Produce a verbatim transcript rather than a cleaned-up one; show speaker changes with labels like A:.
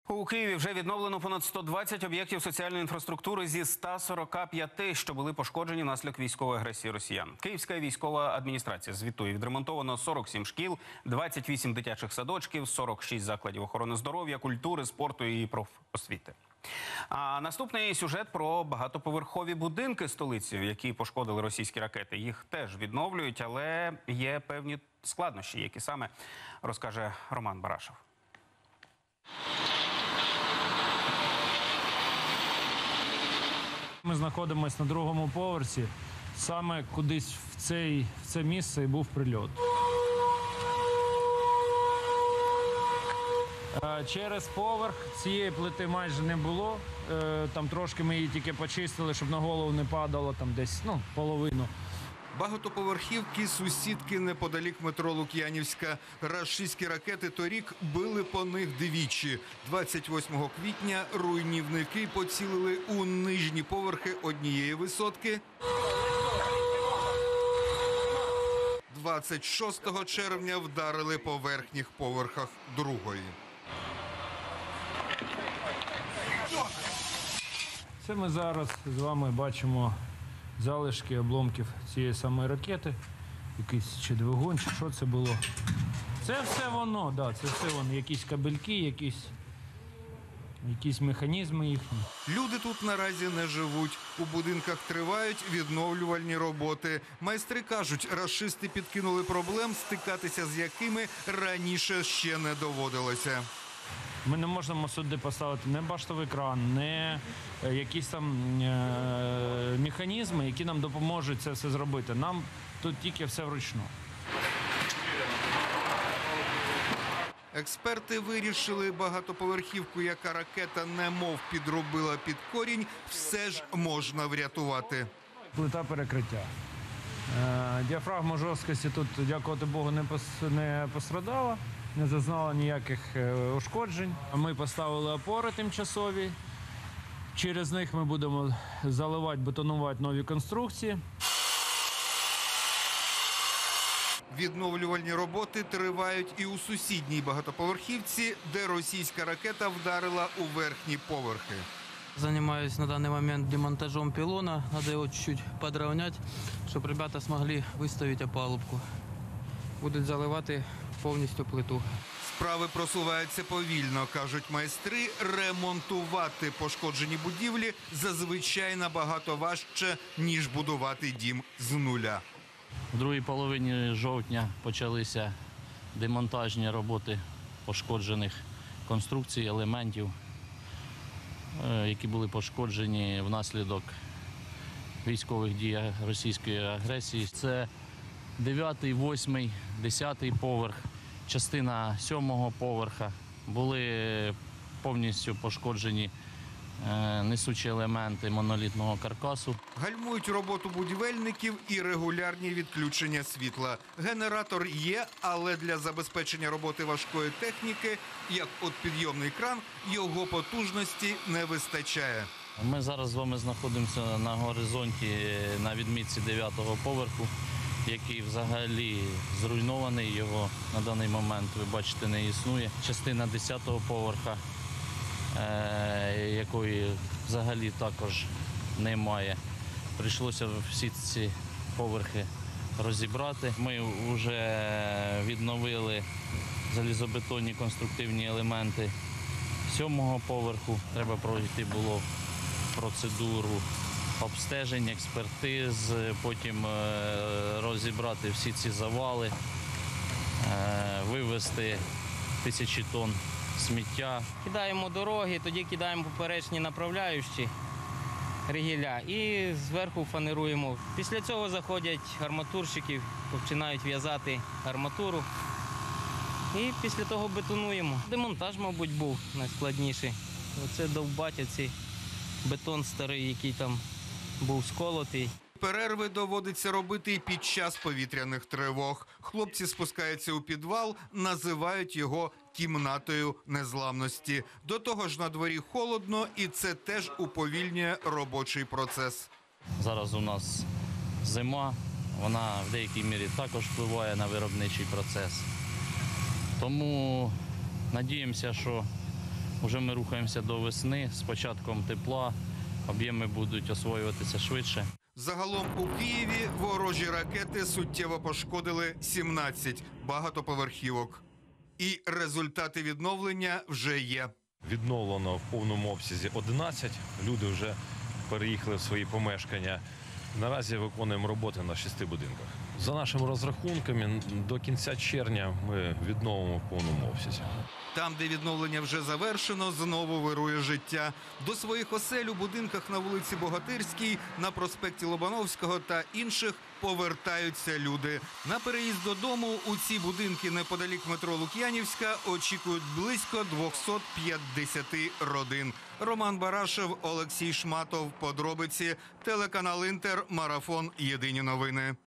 A: У Києві вже відновлено понад сто двадцять об'єктів соціальної інфраструктури зі ста сорока п'яти, що були пошкоджені внаслідок військової агресії росіян. Київська військова адміністрація звітує: відремонтовано сорок сім шкіл, двадцять вісім дитячих садочків, сорок шість закладів охорони здоров'я, культури, спорту і профосвіти. А наступний сюжет про багатоповерхові будинки столиці, які пошкодили російські ракети. Їх теж відновлюють, але є певні складнощі, які саме розкаже Роман Барашев.
B: Ми знаходимося на другому поверсі, саме кудись в, цей, в це місце і був прильот. Через поверх цієї плити майже не було, там трошки ми її тільки почистили, щоб на голову не падало, там десь, ну, половину.
C: Багатоповерхівки сусідки неподалік метро Лук'янівська. Рашистські ракети торік били по них двічі. двадцять восьмого квітня руйнівники поцілили у нижні поверхи однієї висотки. двадцять шостого червня вдарили по верхніх поверхах другої.
B: Це ми зараз з вами бачимо залишки обломків цієї самої ракети. Якийсь чи двигун, чи що це було. Це все воно, да, це все воно. Якісь кабельки, якісь, якісь механізми їхні.
C: Люди тут наразі не живуть. У будинках тривають відновлювальні роботи. Майстри кажуть, рашисти підкинули проблем, стикатися з якими раніше ще не доводилося.
B: Ми не можемо сюди поставити не баштовий кран, не якісь там е механізми, які нам допоможуть це все зробити. Нам тут тільки все вручну.
C: Експерти вирішили, багатоповерхівку, яка ракета немов підробила під корінь, все ж можна врятувати.
B: Плита перекриття. Е діафрагма жорсткості тут, дякувати Богу, не, пос не пострадала. Не зазнала ніяких ушкоджень. Ми поставили опори тимчасові. Через них ми будемо заливати, бетонувати нові конструкції.
C: Відновлювальні роботи тривають і у сусідній багатоповерхівці, де російська ракета вдарила у верхні поверхи.
D: Занимаюсь на данный момент демонтажом пилона. Надо его чуть-чуть подровнять, чтобы ребята смогли выставить опалубку. Будуть заливати повністю плиту.
C: Справи просуваються повільно, кажуть майстри. Ремонтувати пошкоджені будівлі зазвичай набагато важче, ніж будувати дім з нуля.
E: У другій половині жовтня почалися демонтажні роботи пошкоджених конструкцій, елементів, які були пошкоджені внаслідок військових дій російської агресії. Це дев'ятий, восьмий, десятий поверх, частина сьомого поверха. Були повністю пошкоджені несучі елементи монолітного каркасу.
C: Гальмують роботу будівельників і регулярні відключення світла. Генератор є, але для забезпечення роботи важкої техніки, як от підйомний кран, його потужності не вистачає.
E: Ми зараз з вами знаходимося на горизонті на відмітці дев'ятого поверху, який взагалі зруйнований, його на даний момент, ви бачите, не існує. Частина десятого поверха, якої взагалі також немає. Прийшлося всі ці поверхи розібрати. Ми вже відновили залізобетонні конструктивні елементи сьомого поверху. Треба пройти було процедуру обстежень, експертиз, потім розібрати всі ці завали, вивезти тисячі тонн сміття.
D: Кидаємо дороги, тоді кидаємо поперечні направляючі ригіля і зверху фанеруємо. Після цього заходять арматурщики, починають в'язати арматуру і після того бетонуємо. Демонтаж, мабуть, був найскладніший. Оце довбать оцей бетон старий, який там був сколотий.
C: Перерви доводиться робити і під час повітряних тривог. Хлопці спускаються у підвал, називають його кімнатою незламності. До того ж на дворі холодно, і це теж уповільнює робочий процес.
E: Зараз у нас зима, вона в деякій мірі також впливає на виробничий процес. Тому надіємося, що Вже ми рухаємося до весни. З початком тепла об'єми будуть освоюватися швидше.
C: Загалом у Києві ворожі ракети суттєво пошкодили сімнадцять багатоповерхівок. І результати відновлення вже є.
F: Відновлено в повному обсязі одинадцять. Люди вже переїхали в свої помешкання. Наразі виконуємо роботи на шести будинках. За нашими розрахунками, до кінця червня ми відновимо в повному обсязі.
C: Там, де відновлення вже завершено, знову вирує життя. До своїх осель у будинках на вулиці Богатирській, на проспекті Лобановського та інших повертаються люди. На переїзд додому у ці будинки неподалік метро Лук'янівська очікують близько двісті п'ятдесят родин. Роман Барашев, Олексій Шматов. Подробиці. Телеканал Інтер. Марафон. Єдині новини.